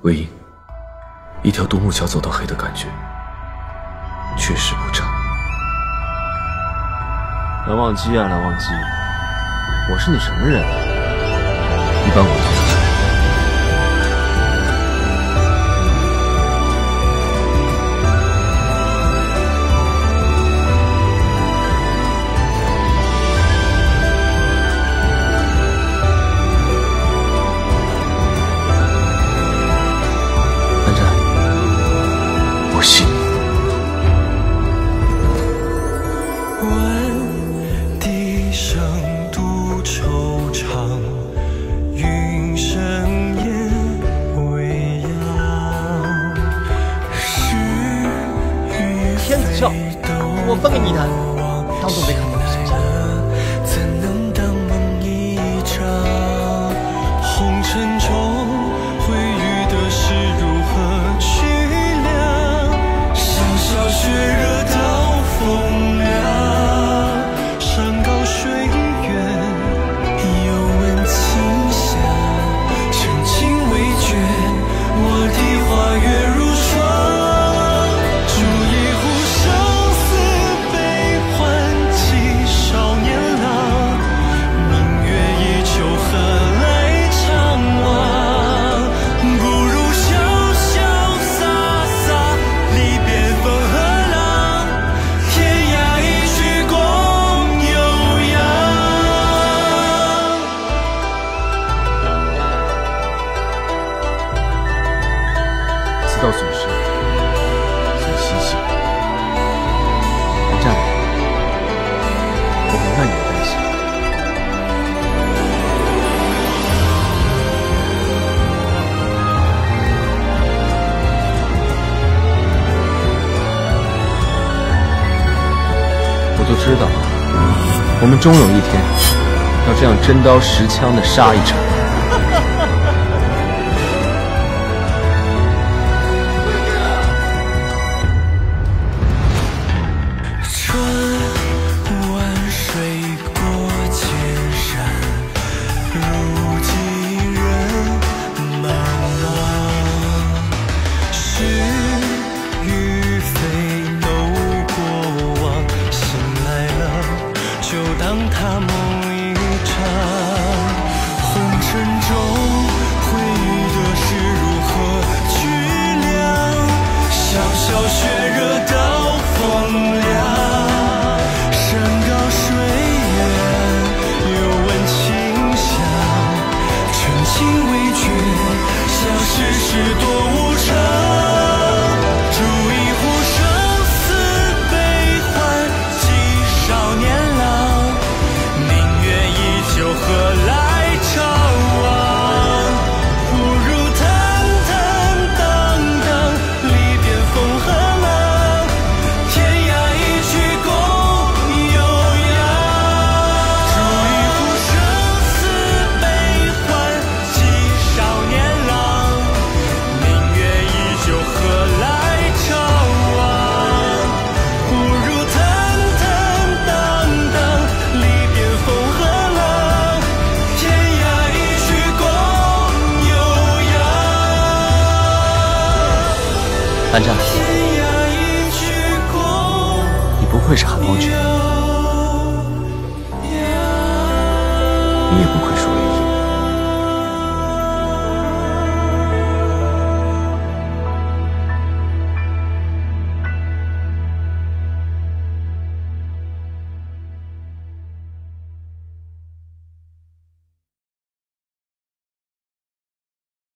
魏婴，一条独木桥走到黑的感觉，确实不差。 蓝忘机啊，蓝忘机，我是你什么人？ 你帮我做主。 安战，我信你。 天子笑，我分给你一坛，当做没看到你手下。 红尘中会遇的事如何去量？潇潇血热到风凉，山高水远，又闻清香。chân情未决，我的花月如霜。煮一壶生死悲欢，几少年郎。明月依旧，何来怅惘？不如潇潇洒洒，离别风和浪，天涯一曲共悠扬。 自道损失，随心性。安战，我明白你的担心。我就知道，我们终有一天要这样真刀实枪的杀一场。 穿万水过千山，如今人茫茫。是与非都过往，醒来了就当它梦一场。红尘中会遇的事如何去量？潇潇血热到风凉。山高水远，又闻清香。chân情未决，像世事多无常。煮一壶生死悲欢，几少年郎。明月依旧，何来怅惘？不如坦坦荡荡，离别风和浪，天涯一曲共悠扬。煮一壶生死悲欢，几少年郎。明月依旧，何来怅惘？不如坦坦荡荡，离别风和浪，天涯一曲共悠扬。 安战， 天涯一曲共你不愧是寒光君， 悠扬。 你也不